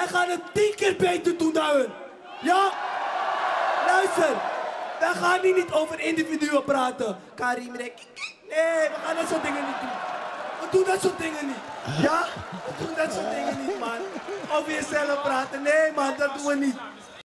wij gaan het 10 keer beter doen dan hun. Ja? Luister, wij gaan hier niet over individuen praten. Karim, nee, we gaan dat soort dingen niet doen. We doen dat soort dingen niet. Ja? We doen dat soort dingen niet, man. Over jezelf praten. Nee, man, dat doen we niet.